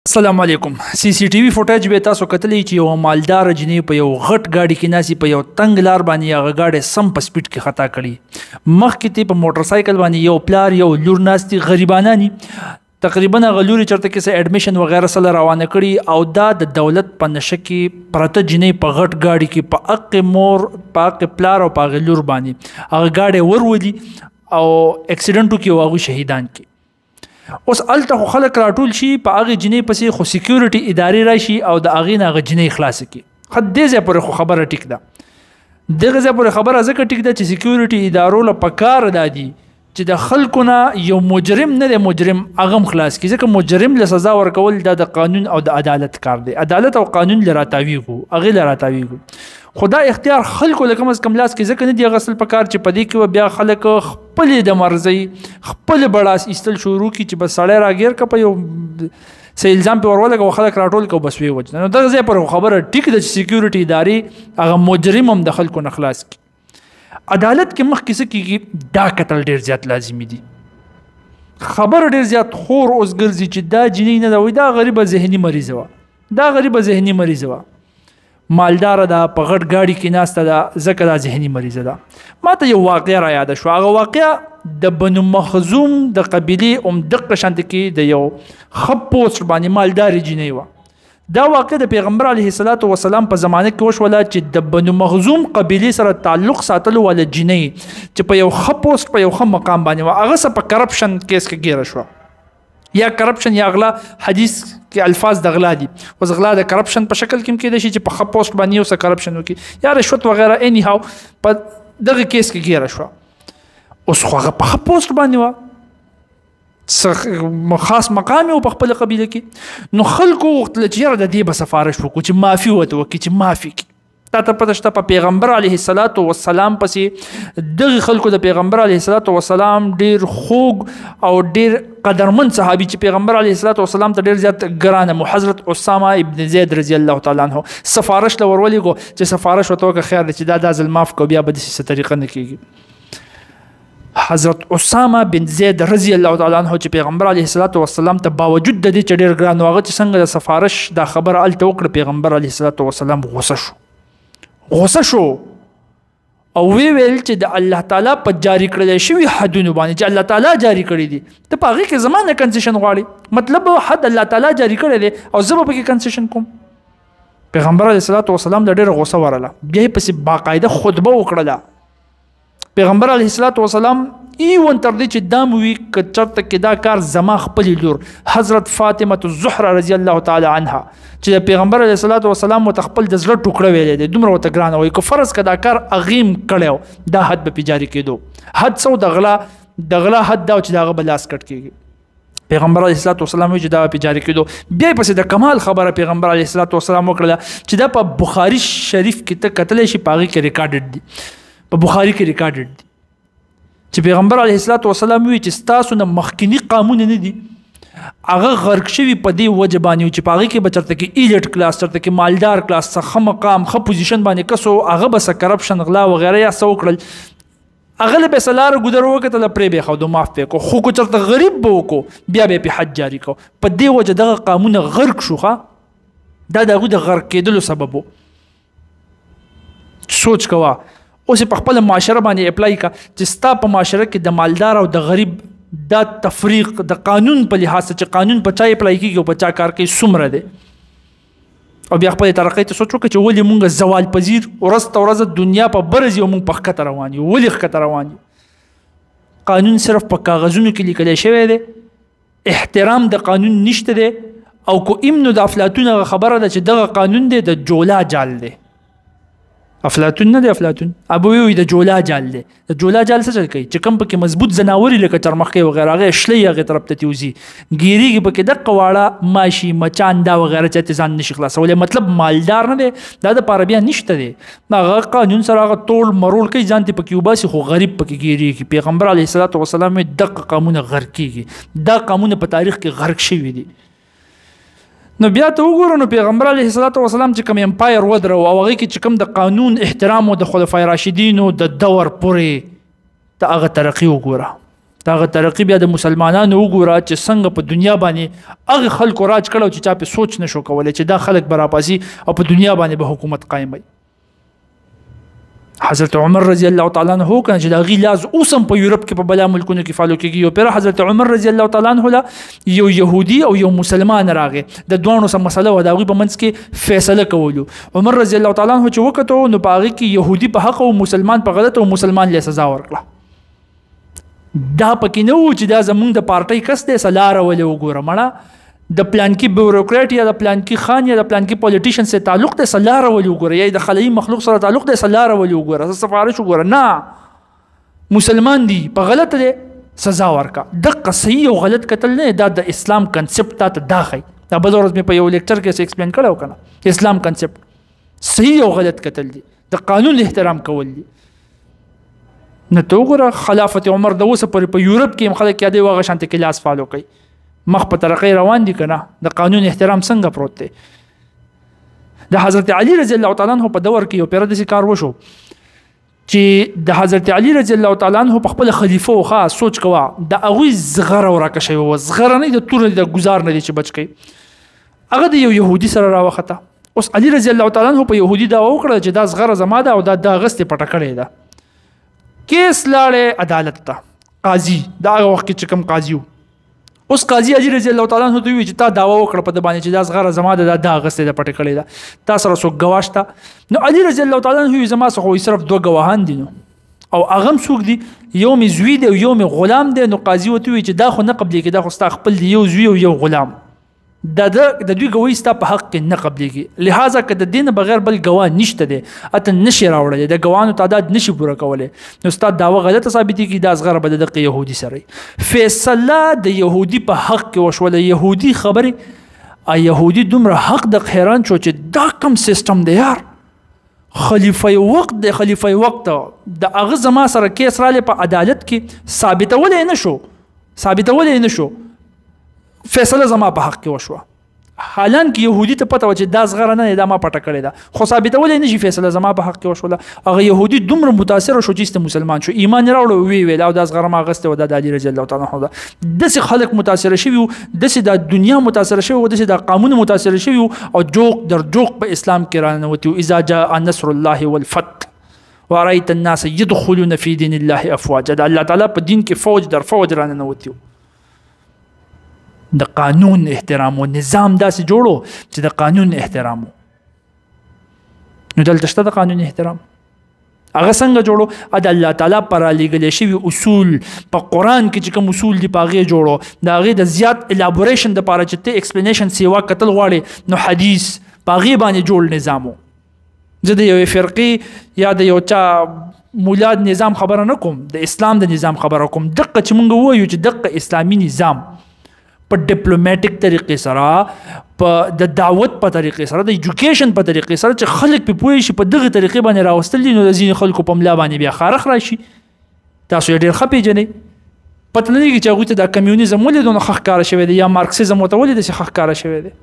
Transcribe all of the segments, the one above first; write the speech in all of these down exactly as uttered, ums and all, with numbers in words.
السلام علیکم. سی سی ټي وي فوټیج به تاسو کتلی چې یو مالدار جنې په یو غټ گاډي کې ناسي په یو تنگ لار باندې هغه گاډي سم په سپیډ کې خطا کړي. مخکې ته په موټر سایکل باندې یو پلار یو لور ناستي غریبانانی تقریبا هغه لوري چرته کې سه اډمیشن وغیرہ سره روانه کړي او دا د دولت په نشه کې پرته جنې په غټ گاډي کې په حق مور په حق پلار او په لور باندې هغه گاډي ورولي او اکسیډنټو کې واغو شهیدان کې. اوس الته خو خلک راټول شي په هغه جنې پسې خو سکیورټي ادارې راشي او د هغې نه هغه جنې خلاصه کړي. خو دې ځای پورې خو خبره ټیک ده. دغه ځای پورې خبره ځکه ټیک ده چې سکیورټي ادارو له پکار دا دي چې د خلکو نه یو مجرم نه دی مجرم هغه هم خلاص کړي، ځکه مجرم له سزا ورکول دا د قانون او د عدالت کار دی. عدالت او قانون له راتاویږو هغې له راتاویږو خدا اختیار خلکو له کم از کم لاس کې ځکه نه دی غسل پکار چې په دې کې بیا خلک خپلې د مرضۍ خپل بړاس ایستل شروع کړي چې بس سړی راګیر که په یو څه الزام پې ورولګه او خلک راټول که بس ویې وجنه. نو دغه ځای پر خبره ټیک ده چې سکیورټي ادارې هغه مجرم هم د خلکو نه خلاص کړي. عدالت کې مخکې څه کېږي دا کتل ډېر زیات لازمي دي. خبر ډېر زیات خور اوس ګرځي چې دا جنۍ نه ده وایي دا غریبه ذهني مریضه وه دا غریبه ذهني مریضه وه مالداره ده په غټ ګاډي کې ناسته ده ځکه دا ذهني مریضه ده. ما ته یو واقعه را یاده شوه. هغه واقعه د بنو مخزوم د قبیلې همدغه شانته کې د یو ښه پوسټ باندې مالدارې جنۍ وه. دا واقع د پیغمبر علیه الصلاة والسلام په زمانه کې وشوله چې د بنو مخزوم قبیلې سره تعلق ساتلو واله جنۍ چې په یو ښه پوسټ په یو ښه مقام باندې وه هغه څه په کرپشن کیس کې ګیره شوه. یا کرپشن یا غلا حدیث کې الفاظ د غلا دي. اوس غلا د کرپشن په شکل کې کېدای شي چې په ښه پوسټ باندې یو څه کرپشن وکړي یا رشوت وغیره اني هاو په دغه کیس کې ګیره شوه. اوس خو هغه په ښه پوسټ باندې وه خاص مقام یې په خپله قبیله کې. نو خلکو غوښتله چې یاره د دې به سفارش وکړو چې معافي ورته وکړي چې معافي کړي. تا ته پته شته په پیغمبر علیه الصلاة والسلام پسې دغې خلکو د پیغمبر علیه الصلاة والسلام ډېر خوږ او ډېر قدرمن صحابي چې پیغمبر علیه الصلاة والسلام ته ډېر زیات ګرانه مو حضرت اسامه ابن زید رضی الله تعالی عنه سفارش له ورولېږو چې سفارش ورته وکړه خیر دی چې دا دا ځل معاف کړو بیا به داسې څه طریقه نه کېږي. حضرت اسامه بن زید رضی الله تعالی عنه چې پیغمبر علیه الصلاة والسلام ته باوجود د دې چې ډېر ګران و هغه چې څنګه د سفارش دا خبره هلته وکړه پیغمبر علیه الصلاة والسلام غوسه شو غوسه شو او وی ویل چې د الله تعالی په جاری کړل شوي حدونو باندې چې الله تعالی جاری کړی دي ته په هغې کې زما نه کنسیشن غواړي مطلب حد الله تعالی جاری کړی دی او زه به پکې کنسیشن کوم. پیغمبر علیه الصلاة والسلام د ډېره غوسه ورله بیا یې پسې باقاعده خطبه وکړله. پیغمبر علیه الصلاة والسلام ایون تر دې چې دا مو وي که چېرته کې دا کار زما خپلې لور حضرت فاطمة الزهرا رضی الله تعالی عنها چې د پیغمبر علیه الصلاة والسلام ورته خپل د زړه ټوکړه ویلی دی دومره ورته ګرانه وایي که فرض که دا کار هغې م کړی دا حد به پې جاري کېدو. حد څه د غلا د غلا حد دا و چې د هغه به لاس کټ کېږي. پیغمبر علیه الصلاة والسلام وایي چې دا به پې جاري کېدو. بیا یې پسې د کمال خبره پیغمبر علیه الصلاة والسلام وکړله چې دا په بخاري شریف کې ته کتلی شي په هغې کې ریکارډډ دي په بخاري کې ریکارډډ دي چې پیغمبر علیه الصلاة والسلام وی چې ستاسو نه مخکینی قانون نه دي هغه غرق شوي په دې وجه باندې چې په هغې کې به چېرته کې ایلیټ کلاس چېرته کې مالدار کلاس څه ښه مقام ښه پوزیشن باندې کس و هغه به څه کرپشن غلا وغیره یا څه وکړل هغه له به څه لاره ګودر وکتله پرې به یې ښودو معاف به یې کړو. خو که چېرته غریب به وکړو بیا به یې پې حد جاري کړو. په دې وجه دغه قانون غرق شو ښه دا د هغوی د غرق کېدلو سبب و. سوچ کوه اوس په خپله معاشره باندې اپلای کا چې ستا په معاشره کې د مالدار او د غریب دا تفریق د قانون په لحاظ چې قانون په چا اپلای کېږي او په چا کار کوي څومره دی او بیا خپلې ترقۍ ته سوچ وکړه چې ولې مونږ زوال پذیر ورځ ته ورځ دنیا په بره ځي او مونږ په ښکته روان یو ولې ښکته روان یو. قانون صرف په کاغذونو کې لیکلی شوی دی احترام د قانون نشته دی او کو امنو د افلاطون هغه خبره ده چې دغه قانون دی د جولا جال دی. افلاطون نه دی افلاطون ابو وی د جولا جال دی. د جولا جال څه چل کوي چې کوم پکې مضبوط ځناوري لکه چرمخکۍ وغیره هغه شلی هغې طرف ته تیوځي ګیرېږي پکې دقه واړه ماشي مچان دا وغیره چې ځان نشي خلاصولی مطلب مالدار نه دی دا دپاره بیا نشته دی هغه قانون سره هغه ټول مرول کوي ځان ته پکې وباسي خو غریب پکې ګیرېږي. پیغمبر علیه الصلاة والسلام دقه قانونه غرق کېږي دا قانونه په تاریخ کې غرق شوي دي. نو بیا ته وګوره نو پیغمبر علیه الصلاة والسلام چې کوم امپایر ودرو او هغې کې چې کوم د قانون احترام او د خلفای راشدینو د دور پورې ته هغه ترقي وګوره دغه ترقی بیا د مسلمانانو وګوره چې څنګه په دنیا باندې هغه خلکو راج کړو چې چا په سوچ نشو کولای چې دا خلک برابرسي او په دنیا باندې به حکومت قائم وي. حضرت عمر رضی الله تعالی عنہ کنه چې دا غي لاز اوسم په یورپ کې په بلا ملکونو کې فالو کېږي. او پر حضرت عمر رضی الله تعالی عنہ لا یو يهودي او یو مسلمان راغی د دوانو سم مسله و دا غي په منځ کې فیصله کولو. عمر رضی الله تعالی عنہ چې وکړو نو باغی کې يهودي په حق او مسلمان په غلط او مسلمان له سزا ورکړه. دا پکې نه و چې دا زمونږ د پارټۍ کس دی سلاره ولې وګوره مړه د پلان کې بیوروکرات یا د پلان کې خان یا د پلان کې پولیټیشن سره تعلق دی سلاره ولې وګوره یا د خلایي مخلوق سره تعلق دی سلاره ولې وګوره سفارش وګوره. نه مسلمان دی په غلط دی سزا ورکا. دغه صحیح او غلط کتل نه دا د اسلام کنسپټ ته داخلي. دا بل ورځ مې په یو لیکچر کې ایکسپلین کړو کنه اسلام کنسپټ صحیح او غلط کتل دي د قانون احترام کول دي. نه تو وګوره خلافت عمر د اوسه پر په یورپ کې خلک یادې واغه شانته کلاس فالو کوي مخ په ترقې روان دي کنه د قانون احترام څنګه پروت دی. د حضرت علی رضی الله تعالی عنہ په دور کې یو پیر د کار وشو چې د حضرت علی رضی الله تعالی عنہ په خپل خلیفہ او خاص سوچ کوا د اغوی زغره ورکه شوی و زغره نه د تور د گزار نه چې بچ کی هغه د یو يهودي سره راوخته. اوس علی رضی الله تعالی عنہ په يهودي دا وکړه چې دا زغره زما ده او دا د غستې پټه کړې ده. کیس لاړې عدالت ته قاضي دا هغه وخت چې کوم قاضي و اوس قاضي علی رضی الله تعالی عنہ دوی چې تا داوا وکړه په د باندې چې دا صغره زما د دا غسته د پټ کړی دا تا سره سو گواښتا. نو علی رضی الله تعالی عنہ زما څخه صرف دوه گواهان دي نو او هغه څوک دي یو می زوی دی او یو می غلام دی. نو قاضي وته وی چې دا خو نه قبلې کې دا خو ستا خپل دی یو زوی او یو غلام دا د دوی گواهی ستا په حق کې نه قبلېږي. لہذا که د دین بغیر بل گواه نشته دی اته نشي راوړلی د گواهانو تعداد نشي پوره کولی نو ستا دعوه غلطه ثابتېږي دا اصغره به د دغه یهودي سره فیصله د یهودي په حق کې وشوله. یهودي خبرې یهودي دومره حق د حیران شو چې دا کم سیستم دی یار خلیفه وقت د خلیفه وقت د هغه زما سره کیس رالی په عدالت کې ثابتولی نه شو ثابتولی نه شو فیصله زما په حق کې وشوه. حالان کې يهودي ته پته و چې دا صغره نه دا ما پټه کړې ده خو ثابتولی نه شي فیصله زما په حق کې وشوله. هغه يهودي دومره متاثر شو چې مسلمان شو ایمان راوړ وی ویل او دا صغره ما غسته و د علی رضی الله تعالی عنہ داسې خلک متاثر شوي داسې د دنیا متاثر شوي داسې د قانون متاثر شوي او جوق در جوق په اسلام کې رانوتی. اذا جاء نصر الله والفتح ورأيت الناس يدخلون في دين الله افواجا الله تعالی په دین کې فوج در فوج رانوتی. د قانون احترام او نظام داسې جوړو چې د قانون احترام نو دلته شته د قانون احترام هغه څنګه جوړو ا د الله تعالی پر لګلې شوی اصول په قران کې چې کوم اصول دی پاغه جوړو دا غي د زیات الابوریشن د پاره چې ته ایکسپلینیشن سیوا قتل غواړي نو حدیث پاغه باندې جوړ نظامو. زه د یو فرقې یا د یو چا مولاد نظام خبره نه کوم د اسلام د نظام خبره کوم. دغه چې مونږ وایو چې دغه اسلامي نظام په ډیپلوماټیک طریقې سره په د دعوت په طریقې سره د ایجوکیشن په طریقې سره چې خلک په پوه شي په دغه طریقې باندې راوستل دي نو د ځینې خلکو په ملا باندې بیا خارخ راشي. تاسو یې ډېر ښه پېژنئ پته نه لګي چې هغوی ته دا کمیونیزم ولې دونه ښه ښکاره شوی دی یا مارکسیزم ورته ولې داسې ښه ښکاره شوی دی.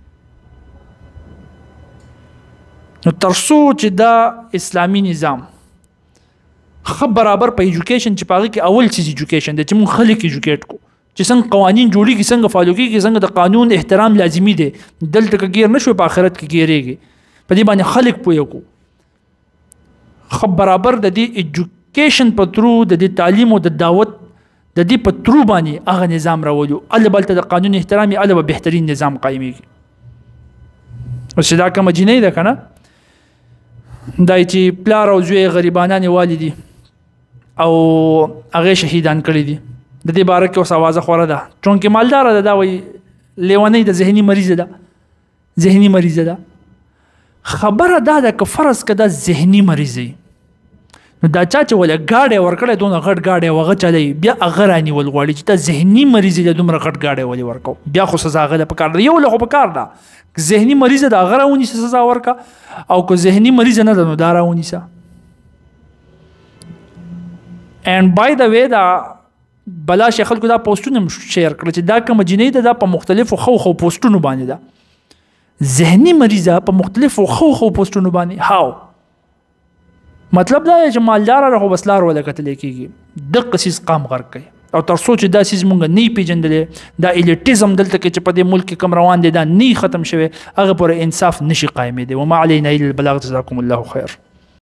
نو تر څو چې دا اسلامي نظام ښه برابر په ایجوکیشن چې په هغې کې اول چیز ایجوکیشن دی چې موږ خلک ایجوکیټ کړو چې څنګه قوانین جوړیږي څنګه فالو کیږي څنګه د قانون احترام لازمي دی دلته که ګیر نشو په آخرت کې ګیریږي په دې باندې خلک پوه کړو خو برابر د دې ایجوکیشن په ترو د دې تعلیم او د دعوت د دې په ترو باندې هغه نظام راولو الله بلته د قانون احترامي الله به بهترین نظام قایمېږي. اوس دا کومه جنۍ ده کنه دای چې پلار او زوی غریبانان والدي او هغه شهیدان کړي دي د دې باره کې اوس اوازه خوره ده چونکې مالداره ده دا وایي لیونۍ د ذهني مریضه ده ذهني مریضه ده. خبره دا ده که فرض که دا ذهني مریضه نو دا چا چې وله ګاډی ورکړی دونه غټ ګاډی هغه چلی بیا هغه رانیول غواړي چې دا ذهني مریض دی دومره غټ ګاډی ولې ورکو بیا خو سزا هغه له پکار ده یو له خو پکار ده که ذهني مریض ده هغه راونیسه سزا ورکه او که ذهني مریض نه ده نو دا راونیسه. and by the way دا بلا شیخ خلکو دا پوسټونه شیر کړل چې دا کوم جنۍ ده دا په مختلفو خو خو پوسټونو باندې ده ذهني مریضه په مختلفو خو خو پوسټونو باندې هاو مطلب دا چې مالدار راغو بسلار ولا کتل کېږي د قصص قام غر کوي او تر څو چې دا سیز مونږ نه پیژندلې دا الیټیزم دلته کې چې په دې ملک کې کم روان دي دا نه ختم شوی هغه پر انصاف نشي قائمې دی. وما علينا الا البلاغ. جزاكم الله خير.